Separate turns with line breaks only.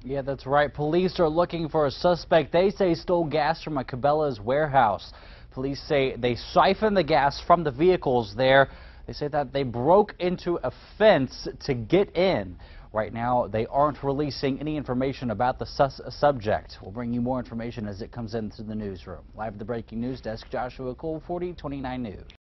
Yeah, that's right. Police are looking for a suspect they say stole gas from a Cabela's warehouse. Police say they siphoned the gas from the vehicles there. They say that they broke into a fence to get in. Right now, they aren't releasing any information about the subject. We'll bring you more information as it comes into the newsroom. Live at the breaking news desk, Joshua Cole, 4029 News.